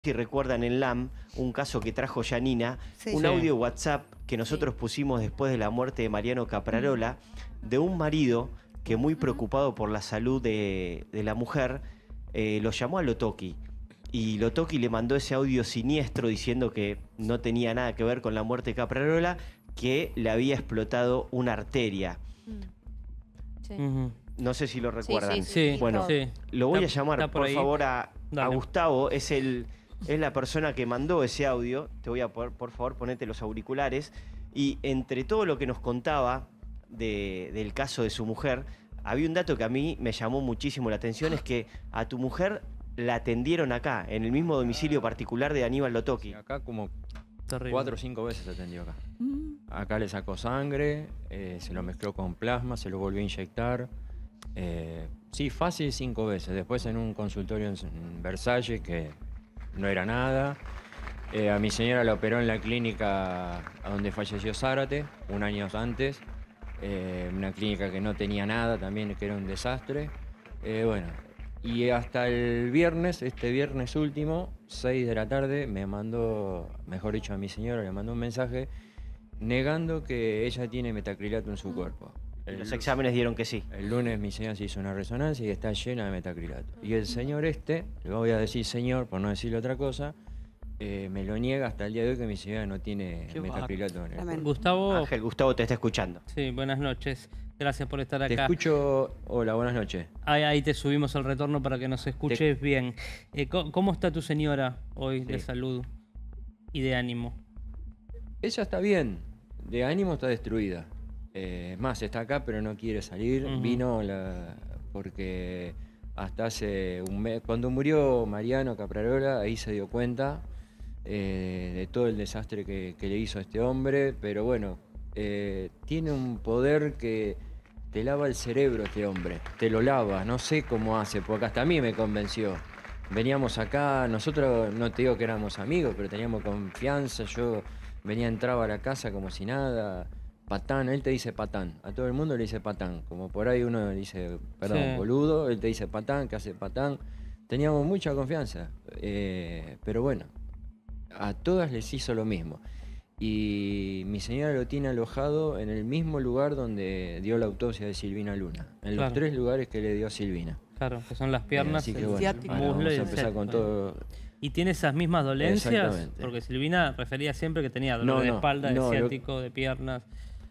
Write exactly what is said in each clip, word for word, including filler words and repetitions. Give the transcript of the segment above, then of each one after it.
Si recuerdan en L A M, un caso que trajo Yanina, Sí. un Sí. audio WhatsApp que nosotros pusimos después de la muerte de Mariano Caprarola, de un marido que, muy preocupado por la salud de, de la mujer, eh, lo llamó a Lotoki. Y Lotoki le mandó ese audio siniestro diciendo que no tenía nada que ver con la muerte de Caprarola, que le había explotado una arteria. Sí. Ujú. No sé si lo recuerdan. Sí, Bueno, sí. lo voy a Está- llamar, está por por ahí. favor, a, a Dale. Gustavo. Es el, es la persona que mandó ese audio. Te voy a poner, por favor, ponete los auriculares. Y entre todo lo que nos contaba de- del caso de su mujer, había un dato que a mí me llamó muchísimo la atención, es que a tu mujer la atendieron acá, en el mismo domicilio particular de Aníbal Lotoki. Acá como Terrible. cuatro o cinco veces se atendió acá. Mm. Acá le sacó sangre, eh, se lo mezcló con plasma, se lo volvió a inyectar. Eh, sí, fácil cinco veces. Después en un consultorio en, en Versalles, que no era nada. Eh, a mi señora la operó en la clínica a donde falleció Zárate, un año antes. Eh, una clínica que no tenía nada también, que era un desastre. Eh, bueno, y hasta el viernes, este viernes último, seis de la tarde, me mandó, mejor dicho a mi señora, le mandó un mensaje negando que ella tiene metacrilato en su cuerpo. El, Los exámenes dieron que sí. el lunes mi señora se hizo una resonancia y está llena de metacrilato. Y el señor este, le voy a decir señor por no decirle otra cosa, eh, me lo niega hasta el día de hoy que mi señora no tiene Qué metacrilato en el Tremendo. cuerpo. Gustavo, Ángel, Gustavo te está escuchando. sí, buenas noches. Gracias por estar Te acá. escucho, hola, buenas noches. Ahí, ahí te subimos el retorno para que nos escuches bien. Eh, ¿cómo, cómo está tu señora hoy de Sí. salud y de ánimo? Ella está bien, de ánimo está destruida. Eh, más, está acá pero no quiere salir. Ujú. Vino la- porque hasta hace un mes, cuando murió Mariano Caprarola, ahí se dio cuenta eh, de todo el desastre que, que le hizo a este hombre. Pero bueno, eh, tiene un poder que te lava el cerebro este hombre, te lo lava, no sé cómo hace, porque hasta a mí me convenció. Veníamos acá, nosotros no te digo que éramos amigos, pero teníamos confianza. Yo venía, entraba a la casa como si nada. Patán, él te dice patán. A todo el mundo le dice patán. Como por ahí uno le dice, perdón, Sí. boludo, él te dice patán, que hace patán. Teníamos mucha confianza. Eh, pero bueno, a todas les hizo lo mismo. Y mi señora lo tiene alojado en el mismo lugar donde dio la autopsia de Silvina Luna. En Claro. los tres lugares que le dio a Silvina. Claro, que son las piernas, Eh, así que el bueno, ciático. ahora muslo vamos y a el empezar con sexto. todo. ¿Y tiene esas mismas dolencias? Exactamente. Porque Silvina refería siempre que tenía dolor No, de no, espalda, no, de lo- ciático, de piernas.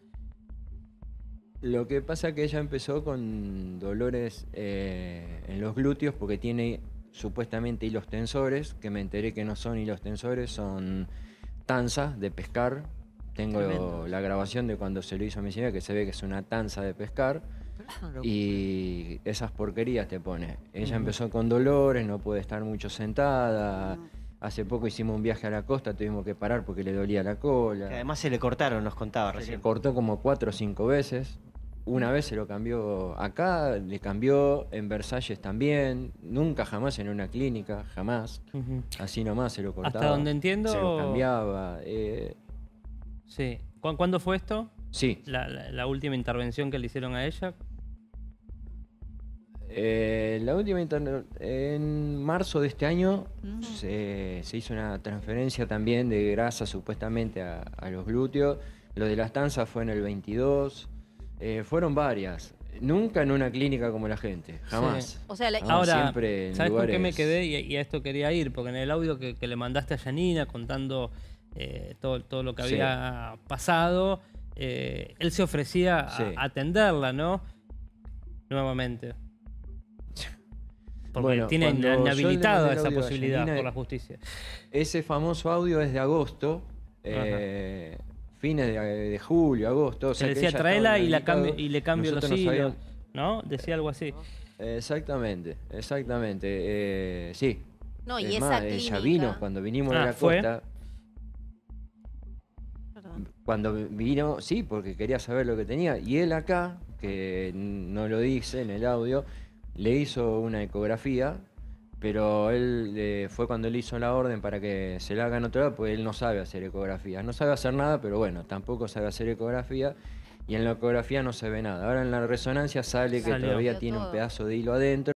Lo que pasa es que ella empezó con dolores eh, en los glúteos porque tiene supuestamente hilos tensores, que me enteré que no son hilos tensores, son tanzas de pescar. Tengo Tremendo. la grabación de cuando se lo hizo a mi señora, que se ve que es una tanza de pescar. Y esas porquerías te pone. Ella Ujú. empezó con dolores, no puede estar mucho sentada. Hace poco hicimos un viaje a la costa, tuvimos que parar porque le dolía la cola. Que además se le cortaron, nos contaba Se le recién. cortó como cuatro o cinco veces. Una vez se lo cambió acá, le cambió en Versalles también. Nunca jamás en una clínica, jamás. Ujú. Así nomás se lo cortaba. Hasta donde entiendo- Se lo cambiaba. eh, Sí. ¿Cu- ¿Cuándo fue esto? sí. La, la- la última intervención que le hicieron a ella. Eh, la última interna- en marzo de este año Mm. se, se hizo una transferencia también de grasa supuestamente a, a los glúteos. Lo de las tanzas fue en el veintidós. Eh, fueron varias. Nunca en una clínica como la gente, jamás. O sea, la- Jamás, Ahora, siempre en ¿sabes con qué me lugares- quedé? Y, y a esto quería ir, porque en el audio que, que le mandaste a Yanina contando eh, todo, todo lo que Sí. había pasado, eh, él se ofrecía a Sí. atenderla, ¿no? Nuevamente. Porque Bueno, tiene cuando yo le inhabilitada mandé el esa audio a posibilidad Yanina, por la justicia. Ese famoso audio es de agosto, eh, fines de, de julio, agosto. O sea Se que decía ella traela estaba y, la inhabilitado. cambio, y le cambio los Nosotros no hilos, sabíamos- ¿no? Decía algo así. Exactamente, exactamente. eh, sí. No, y Es esa más, clínica... ella vino cuando vinimos Ah, de la ¿fue? costa. Perdón. Cuando vino, sí, porque quería saber lo que tenía. Y él acá, que no lo dice en el audio, le hizo una ecografía, pero él eh, fue cuando él hizo la orden para que se la hagan otra vez, porque él no sabe hacer ecografías. No sabe hacer nada, pero bueno, tampoco sabe hacer ecografía. Y en la ecografía no se ve nada. Ahora en la resonancia sale que Salió. todavía Salió tiene un todo. pedazo de hilo adentro.